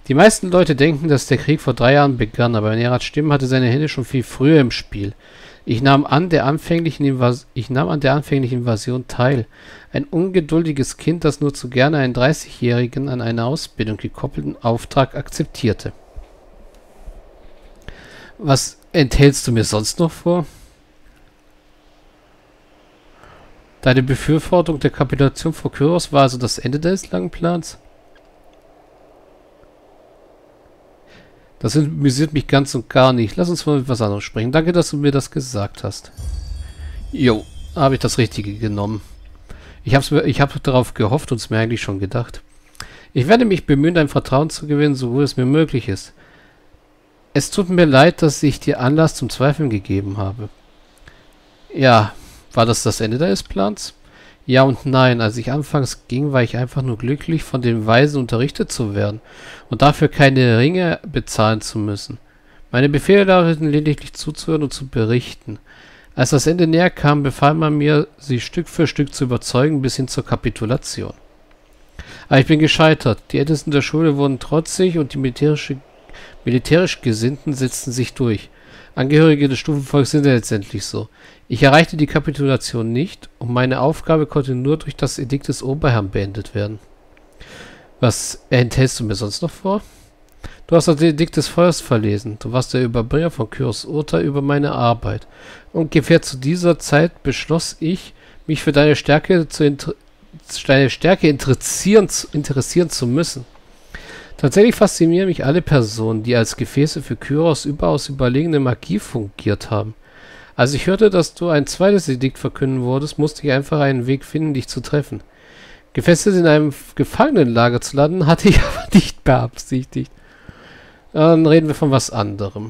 Die meisten Leute denken, dass der Krieg vor 3 Jahren begann, aber Nerats Stimme hatte seine Hände schon viel früher im Spiel. Ich nahm an der anfänglichen Invasion teil. Ein ungeduldiges Kind, das nur zu gerne einen 30-Jährigen an eine Ausbildung gekoppelten Auftrag akzeptierte. Was enthältst du mir sonst noch vor? Deine Befürwortung der Kapitulation vor Kyros war also das Ende deines langen Plans? Das amüsiert mich ganz und gar nicht. Lass uns mal mit was anderem sprechen. Danke, dass du mir das gesagt hast. Jo, habe ich das Richtige genommen. Ich habe darauf gehofft und es mir eigentlich schon gedacht. Ich werde mich bemühen, dein Vertrauen zu gewinnen, so gut es mir möglich ist. Es tut mir leid, dass ich dir Anlass zum Zweifeln gegeben habe. Ja, war das Ende deines Plans? Ja und nein. Als ich anfangs ging, war ich einfach nur glücklich, von den Weisen unterrichtet zu werden und dafür keine Ringe bezahlen zu müssen. Meine Befehle lauteten lediglich zuzuhören und zu berichten. Als das Ende näher kam, befahl man mir, sie Stück für Stück zu überzeugen, bis hin zur Kapitulation. Aber ich bin gescheitert. Die Ältesten der Schule wurden trotzig und die militärisch Gesinnten setzten sich durch. Angehörige des Stufenvolks sind ja letztendlich so. Ich erreichte die Kapitulation nicht und meine Aufgabe konnte nur durch das Edikt des Oberherrn beendet werden. Was enthältst du mir sonst noch vor? Du hast das Edikt des Feuers verlesen. Du warst der Überbringer von Kyros Urteil über meine Arbeit. Ungefähr zu dieser Zeit beschloss ich, mich für deine Stärke interessieren zu müssen. Tatsächlich faszinieren mich alle Personen, die als Gefäße für Kyros überaus überlegene Magie fungiert haben. Als ich hörte, dass du ein zweites Edikt verkünden wurdest, musste ich einfach einen Weg finden, dich zu treffen. Gefesselt in einem Gefangenenlager zu landen, hatte ich aber nicht beabsichtigt. Dann reden wir von was anderem.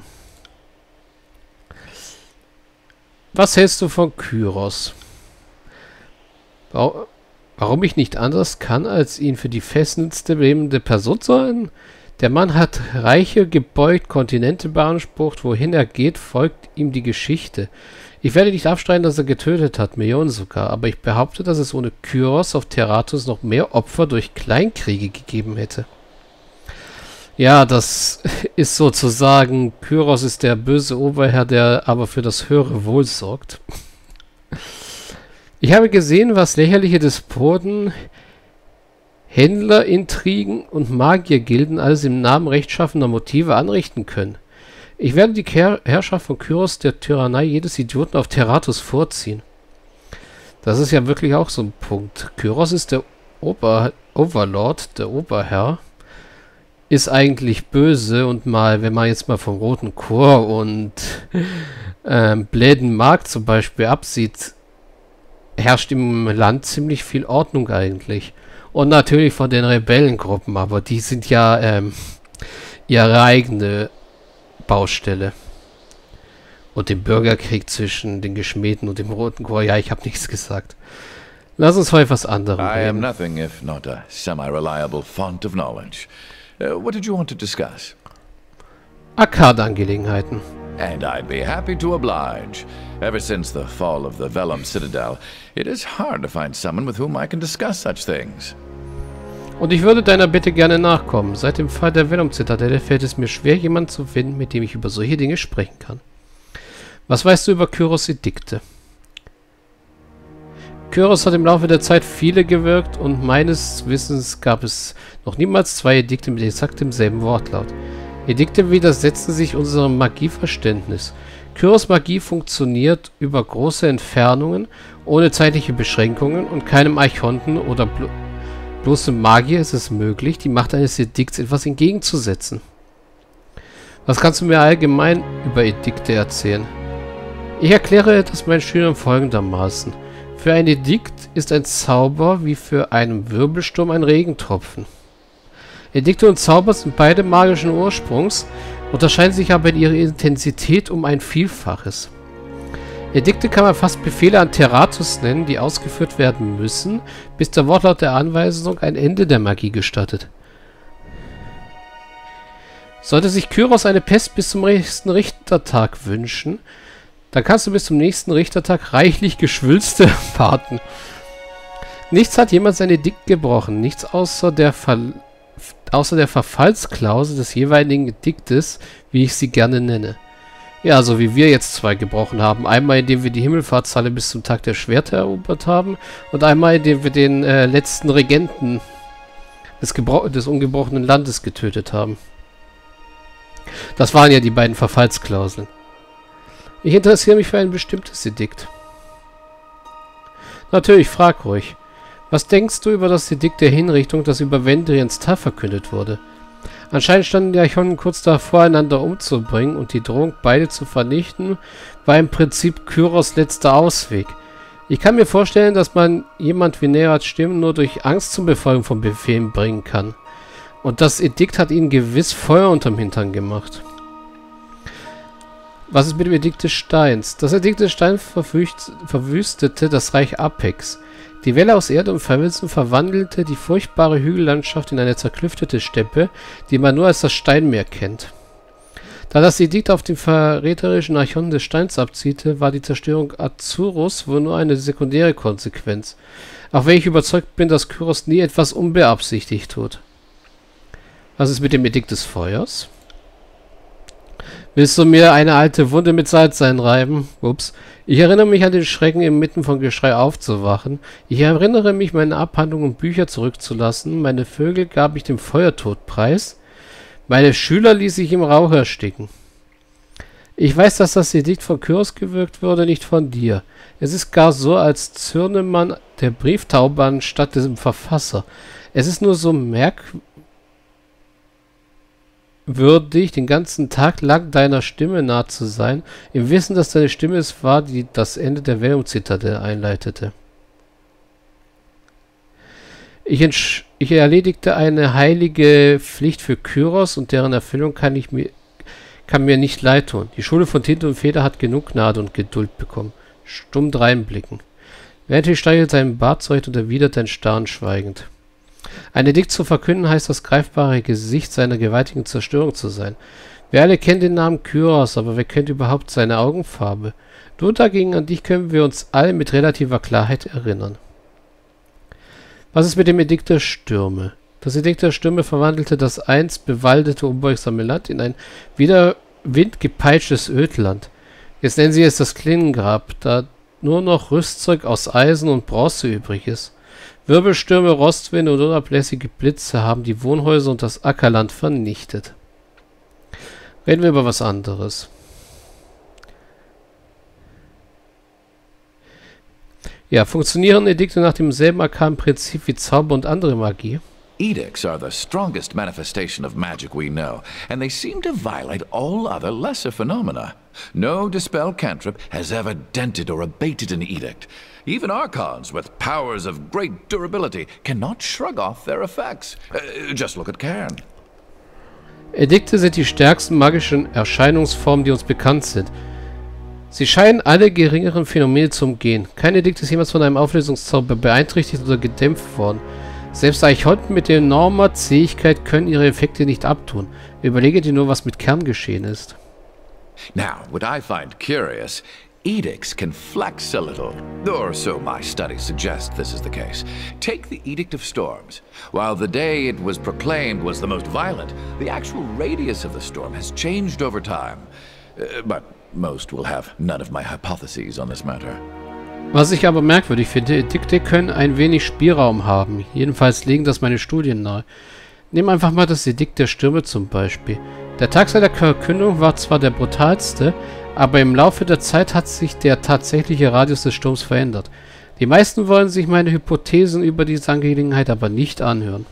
Was hältst du von Kyros? Warum ich nicht anders kann, als ihn für die fesselndste lebende Person zu halten? Der Mann hat Reiche gebeugt, Kontinente beansprucht, wohin er geht, folgt ihm die Geschichte. Ich werde nicht abstreiten, dass er getötet hat, Millionen sogar, aber ich behaupte, dass es ohne Kyros auf Terratus noch mehr Opfer durch Kleinkriege gegeben hätte. Ja, das ist sozusagen, Kyros ist der böse Oberherr, der aber für das höhere Wohl sorgt. Ich habe gesehen, was lächerliche Despoten, Händlerintrigen und Magiergilden alles im Namen rechtschaffener Motive anrichten können. Ich werde die Herrschaft von Kyros der Tyrannei jedes Idioten auf Terratus vorziehen. Das ist ja wirklich auch so ein Punkt. Kyros ist der Overlord, der Oberherr, ist eigentlich böse und mal, wenn man jetzt mal vom Roten Chor und Bläden Mark zum Beispiel absieht, herrscht im Land ziemlich viel Ordnung eigentlich. Und natürlich von den Rebellengruppen, aber die sind ja ihre eigene Baustelle. Und den Bürgerkrieg zwischen den Geschmähten und dem Roten Chor, ja, ich habe nichts gesagt. Lass uns mal etwas anderem reden. I am nothing if not a semi-reliable font of knowledge. What did you want to discuss? Akkad-Angelegenheiten. And I'd be happy to oblige. Ever since the fall of the Vellum Citadel, it is hard to find someone with whom I can discuss such things. Und ich würde deiner Bitte gerne nachkommen. Seit dem Fall der Vellum-Zitadelle fällt es mir schwer, jemanden zu finden, mit dem ich über solche Dinge sprechen kann. Was weißt du über Kyros Edikte? Kyros hat im Laufe der Zeit viele gewirkt und meines Wissens gab es noch niemals 2 Edikte mit exakt demselben Wortlaut. Edikte widersetzen sich unserem Magieverständnis. Kyros Magie funktioniert über große Entfernungen, ohne zeitliche Beschränkungen und keinem Archonten oder bloßem Magier ist es möglich, die Macht eines Edikts etwas entgegenzusetzen. Was kannst du mir allgemein über Edikte erzählen? Ich erkläre das meinen Schülern folgendermaßen. Für ein Edikt ist ein Zauber wie für einen Wirbelsturm ein Regentropfen. Edikte und Zauber sind beide magischen Ursprungs, unterscheiden sich aber in ihrer Intensität um ein Vielfaches. Edikte kann man fast Befehle an Terratus nennen, die ausgeführt werden müssen, bis der Wortlaut der Anweisung ein Ende der Magie gestattet. Sollte sich Kyros eine Pest bis zum nächsten Richtertag wünschen, dann kannst du bis zum nächsten Richtertag reichlich Geschwülste erwarten. Nichts hat jemals ein Edikt gebrochen, nichts außer der außer der Verfallsklausel des jeweiligen Ediktes, wie ich sie gerne nenne. Ja, so wie wir jetzt zwei gebrochen haben. Einmal, indem wir die Himmelfahrtshalle bis zum Tag der Schwerter erobert haben und einmal, indem wir den letzten Regenten des ungebrochenen Landes getötet haben. Das waren ja die beiden Verfallsklauseln. Ich interessiere mich für ein bestimmtes Edikt. Natürlich, frag ruhig. Was denkst du über das Edikt der Hinrichtung, das über Vendriens Tal verkündet wurde? Anscheinend standen die Archonen kurz davor, einander umzubringen, und die Drohung, beide zu vernichten, war im Prinzip Kyros letzter Ausweg. Ich kann mir vorstellen, dass man jemand wie Nerats Stimmen nur durch Angst zum Befolgen von Befehlen bringen kann. Und das Edikt hat ihnen gewiss Feuer unterm Hintern gemacht. Was ist mit dem Edikt des Steins? Das Edikt des Steins verwüstete das Reich Apex. Die Welle aus Erde und Felsen verwandelte die furchtbare Hügellandschaft in eine zerklüftete Steppe, die man nur als das Steinmeer kennt. Da das Edikt auf den verräterischen Archonen des Steins abzielte, war die Zerstörung Azurus wohl nur eine sekundäre Konsequenz. Auch wenn ich überzeugt bin, dass Kyros nie etwas unbeabsichtigt tut. Was ist mit dem Edikt des Feuers? Willst du mir eine alte Wunde mit Salz einreiben? Ups. Ich erinnere mich an den Schrecken, inmitten von Geschrei aufzuwachen. Ich erinnere mich, meine Abhandlungen und Bücher zurückzulassen. Meine Vögel gab ich dem Feuertod preis. Meine Schüler ließ ich im Rauch ersticken. Ich weiß, dass das Edikt von Kyros gewirkt wurde, nicht von dir. Es ist gar so, als zürne man der Brieftaube anstatt dem Verfasser. Es ist nur so merkwürdig, den ganzen Tag lang deiner Stimme nah zu sein, im Wissen, dass deine Stimme es war, die das Ende der Verum-Zitadelle einleitete. Ich erledigte eine heilige Pflicht für Kyros, und deren Erfüllung kann mir nicht leid tun. Die Schule von Tinte und Feder hat genug Gnade und Geduld bekommen. Stumm dreinblicken. Während streichelt seinen Bart zurecht und erwidert ein Starren schweigend. Ein Edikt zu verkünden heißt, das greifbare Gesicht seiner gewaltigen Zerstörung zu sein. Wir alle kennen den Namen Kyros, aber wer kennt überhaupt seine Augenfarbe? Du dagegen, an dich können wir uns alle mit relativer Klarheit erinnern. Was ist mit dem Edikt der Stürme? Das Edikt der Stürme verwandelte das einst bewaldete, unbeugsame Land in ein wieder windgepeitschtes Ödland. Jetzt nennen sie es das Klingengrab, da nur noch Rüstzeug aus Eisen und Bronze übrig ist. Wirbelstürme, Rostwinde und unablässige Blitze haben die Wohnhäuser und das Ackerland vernichtet. Reden wir über was anderes. Ja, funktionieren Edikte nach demselben arkanen Prinzip wie Zauber und andere Magie? Edicts are the strongest manifestation of magic we know, and they seem to violate all other lesser phenomena. No dispel cantrip has ever dented or abated an edict. Even archons with powers of great durability cannot shrug off their effects. Just look at Cairn. Edikte sind die stärksten magischen Erscheinungsformen, die uns bekannt sind. Sie scheinen alle geringeren Phänomene zu umgehen. Kein Edikt ist jemals von einem Auflösungszauber beeinträchtigt oder gedämpft worden. Selbst Archonten mit enormer Zähigkeit können ihre Effekte nicht abtun. Überlege dir nur, was mit Kern geschehen ist. Now, what I find curious, edicts can flex a little, or so my studies suggest this is the case. Take the Edict of Storms. While the day it was proclaimed was the most violent, the actual radius of the storm has changed over time. But most will have none of my hypotheses on this matter. Was ich aber merkwürdig finde, Edikte können ein wenig Spielraum haben. Jedenfalls legen das meine Studien nahe. Nimm einfach mal das Edikt der Stürme zum Beispiel. Der Tag seiner Verkündung war zwar der brutalste, aber im Laufe der Zeit hat sich der tatsächliche Radius des Sturms verändert. Die meisten wollen sich meine Hypothesen über diese Angelegenheit aber nicht anhören.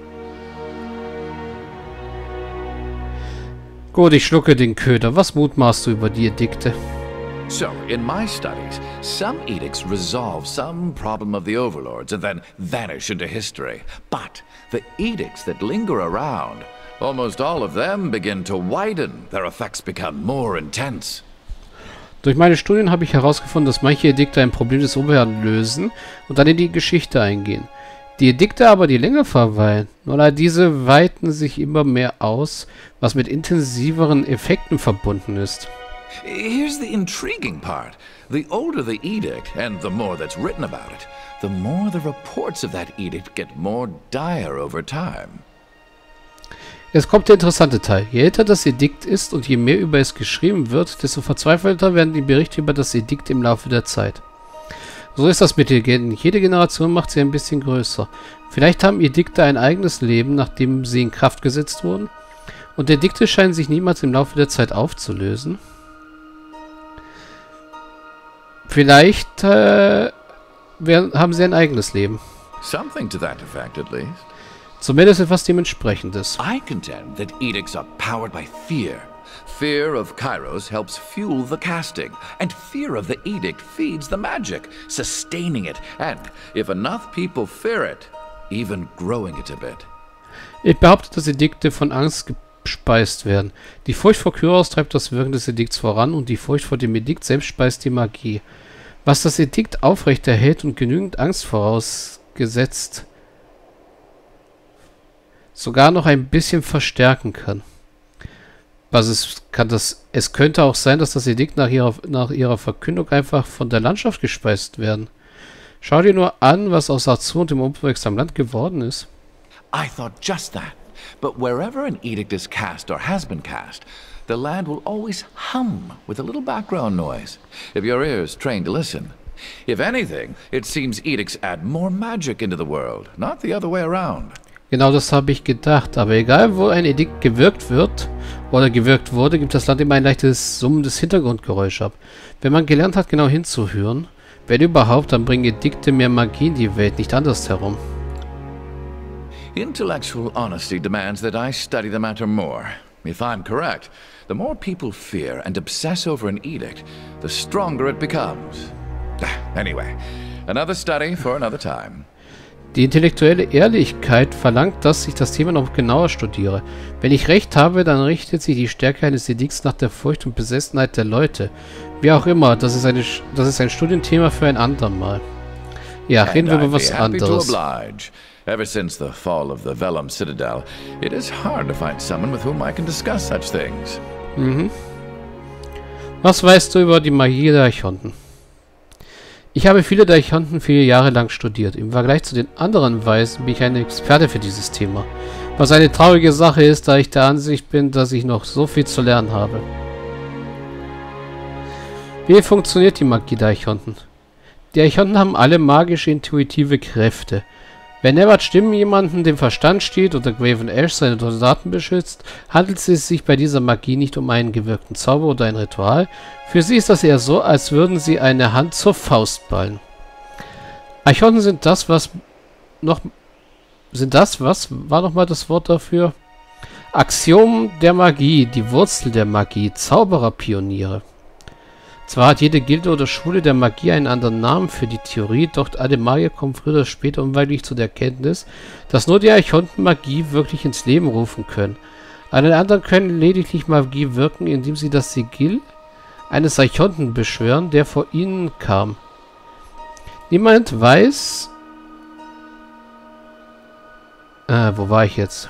Gut, ich schlucke den Köder. Was mutmaßt du über die Edikte? So, in my studies, some edicts resolve some problem of the overlords and then vanish into history. But the edicts that linger around, almost all of them begin to widen. Their effects become more intense. Durch meine Studien habe ich herausgefunden, dass manche Edikte ein Problem des Oberherrn lösen und dann in die Geschichte eingehen. Die Edikte aber, die länger verweilen, nur diese weiten sich immer mehr aus, was mit intensiveren Effekten verbunden ist. Here's the intriguing part. The older the edict, and the more that's written about it, the more the reports of that edict get more dire over time. Jetzt kommt der interessante Teil. Je älter das Edikt ist und je mehr über es geschrieben wird, desto verzweifelter werden die Berichte über das Edikt im Laufe der Zeit. So ist das mit Legenden. Jede Generation macht sie ein bisschen größer. Vielleicht haben Edikte ein eigenes Leben, nachdem sie in Kraft gesetzt wurden. Und Edikte scheinen sich niemals im Laufe der Zeit aufzulösen. Vielleicht haben sie ein eigenes Leben. Something to that effect, at least. Zumindest etwas dementsprechendes. I contend that edicts are powered by fear. Fear of Kairos helps fuel the casting, and fear of the edict feeds the magic, sustaining it, and, if enough people fear it, even growing it a bit. Ich behaupte, dass Edikte von Angst gespeist werden. Die Furcht vor Kyros treibt das Wirken des Edikts voran und die Furcht vor dem Edikt selbst speist die Magie. Was das Edikt aufrechterhält und genügend Angst vorausgesetzt sogar noch ein bisschen verstärken kann. Es könnte auch sein, dass das Edikt nach ihrer Verkündung einfach von der Landschaft gespeist werden. Schau dir nur an, was aus Azur und dem unwirksamen Land geworden ist. I thought just that. But wherever an edict is cast or has been cast, the land will always hum with a little background noise, if your ears trained to listen. If anything, it seems edicts add more magic into the world, not the other way around. Genau das habe ich gedacht, aber egal wo ein Edikt gewirkt wird oder gewirkt wurde, gibt das Land immer ein leichtes summendes Hintergrundgeräusch ab. Wenn man gelernt hat, genau hinzuhören, wenn überhaupt, dann bringen Edikte mehr Magie in die Welt, nicht andersherum. Intellectual honesty demands that I study the matter more. If I'm correct, the more people fear and obsess over an edict, the stronger it becomes. Anyway, another study for another time. Die intellektuelle Ehrlichkeit verlangt, dass ich das Thema noch genauer studiere. Wenn ich recht habe, dann richtet sich die Stärke eines Edikts nach der Furcht und Besessenheit der Leute. Wie auch immer, das ist ein Studienthema für ein andermal. Ja, reden wir über was anderes. Ever since the fall of the Vellum Citadel, it is hard to find someone with whom I can discuss such things. Was weißt du über die Magie der Archonten? Ich habe viele der Archonten viele Jahre lang studiert. Im Vergleich zu den anderen Weisen bin ich ein Experte für dieses Thema. Was eine traurige Sache ist, da ich der Ansicht bin, dass ich noch so viel zu lernen habe. Wie funktioniert die Magie der Archonten? Die Archonten haben alle magische, intuitive Kräfte. Wenn Nevat Stimmen jemanden dem Verstand steht oder Graven Ash seine Soldaten beschützt, handelt es sich bei dieser Magie nicht um einen gewirkten Zauber oder ein Ritual. Für sie ist das eher so, als würden sie eine Hand zur Faust ballen. Archonten sind das, was war nochmal das Wort dafür? Axiom der Magie, die Wurzel der Magie, Zaubererpioniere. Zwar hat jede Gilde oder Schule der Magie einen anderen Namen für die Theorie, doch alle Magier kommen früher oder später unweigerlich zu der Erkenntnis, dass nur die Archonten Magie wirklich ins Leben rufen können. Alle anderen können lediglich Magie wirken, indem sie das Sigill eines Archonten beschwören, der vor ihnen kam. Niemand weiß... wo war ich jetzt?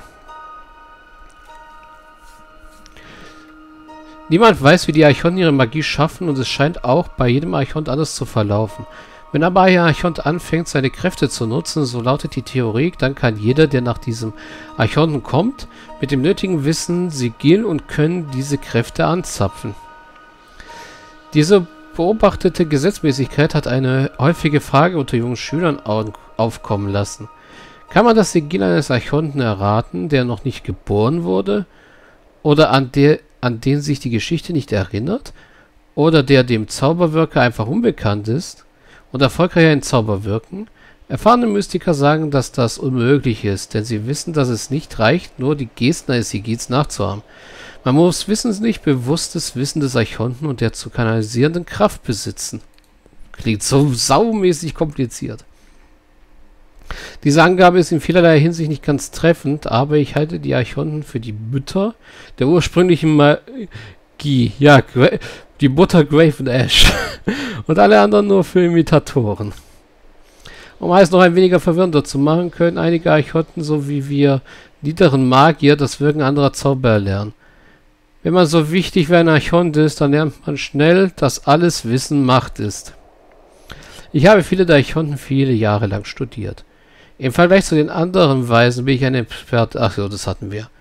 Niemand weiß, wie die Archonten ihre Magie schaffen und es scheint auch bei jedem Archont anders zu verlaufen. Wenn aber ein Archont anfängt, seine Kräfte zu nutzen, so lautet die Theorie, dann kann jeder, der nach diesem Archonten kommt, mit dem nötigen Wissen Sigill und Können diese Kräfte anzapfen. Diese beobachtete Gesetzmäßigkeit hat eine häufige Frage unter jungen Schülern aufkommen lassen. Kann man das Sigill eines Archonten erraten, der noch nicht geboren wurde? Oder an den sich die Geschichte nicht erinnert? Oder der dem Zauberwirker einfach unbekannt ist und erfolgreich ein Zauber wirken? Erfahrene Mystiker sagen, dass das unmöglich ist, denn sie wissen, dass es nicht reicht, nur die Gesten eines Sigils nachzuahmen. Man muss wissentlich bewusstes Wissen des Archonten und der zu kanalisierenden Kraft besitzen. Klingt so saumäßig kompliziert. Diese Angabe ist in vielerlei Hinsicht nicht ganz treffend, aber ich halte die Archonten für die Mütter der ursprünglichen Magie. Ja, die Mutter Graven Ash. Und alle anderen nur für Imitatoren. Um alles noch ein weniger verwirrender zu machen, können einige Archonten, so wie wir niederen Magier, das Wirken anderer Zauber erlernen. Wenn man so wichtig wie ein Archont ist, dann lernt man schnell, dass alles Wissen Macht ist. Ich habe viele der Archonten viele Jahre lang studiert. Im Vergleich zu den anderen Weisen bin ich ein Experte. Ach so, das hatten wir.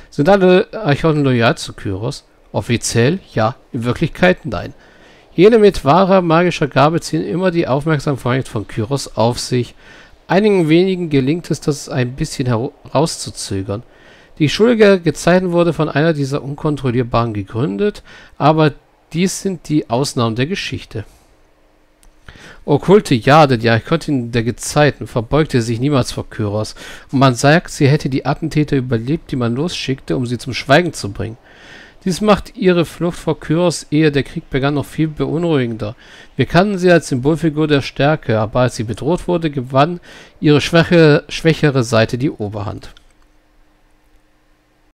Sind alle Archonen loyal zu Kyros? Offiziell ja, in Wirklichkeit nein. Jene mit wahrer magischer Gabe ziehen immer die Aufmerksamkeit von Kyros auf sich. Einigen wenigen gelingt es, das ein bisschen herauszuzögern. Die Schule der Gezeiten wurde von einer dieser Unkontrollierbaren gegründet, aber dies sind die Ausnahmen der Geschichte. Okkulte Jade, die Archontin der Gezeiten, verbeugte sich niemals vor Kyros, und man sagt, sie hätte die Attentäter überlebt, die man losschickte, um sie zum Schweigen zu bringen. Dies macht ihre Flucht vor Kyros, ehe der Krieg begann, noch viel beunruhigender. Wir kannten sie als Symbolfigur der Stärke, aber als sie bedroht wurde, gewann ihre schwächere Seite die Oberhand.